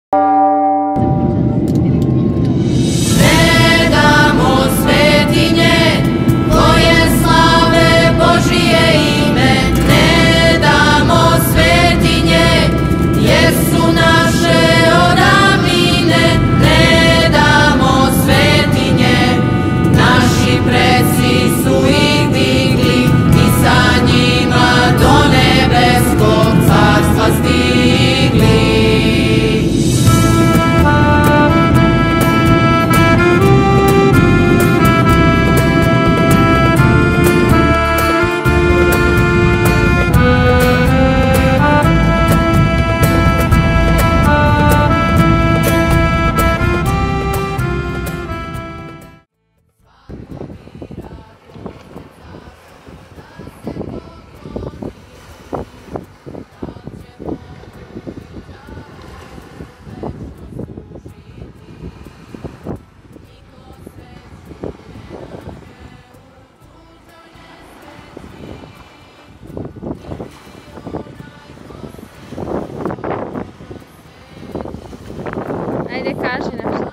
Ajde, kaži nešto.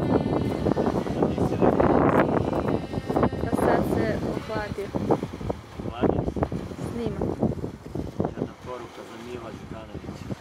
Pa sad se ohladio. Ohladio? Snima. Jedna poruka za Mila Đukanovića.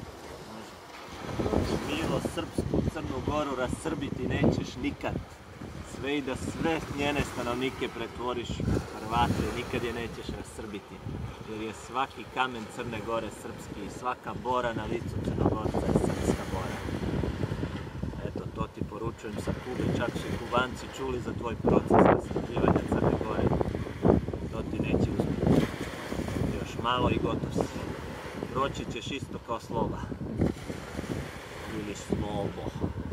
Milo, Srpsku Crnu Goru rasrbiti nećeš nikad. Sve i da sve njene stanovnike pretvoriš u Hrvate, nikad je nećeš rasrbiti. Jer je svaki kamen Crne Gore srpski i svaka bora na licu Crnogorca je srpska bora. Eto, to ti poručujem sa Kube, čak su Kubanci čuli za tvoj proces rasrbljivanja Crne Gore. To ti neće uspjeti. Još malo i gotov si. Proći ćeš isto kao Sloba. Ili Slobo.